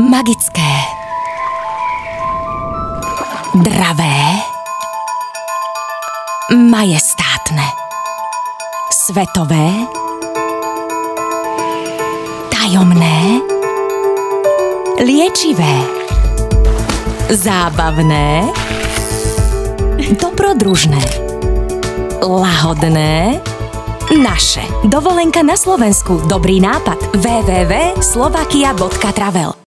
Magické. Dravé. Majestátne. Svetové. Tajomné. Liečivé. Zábavné. Dobrodružné. Lahodné. Naše. Dovolenka na Slovensku. Dobrý nápad. www.slovakia.travel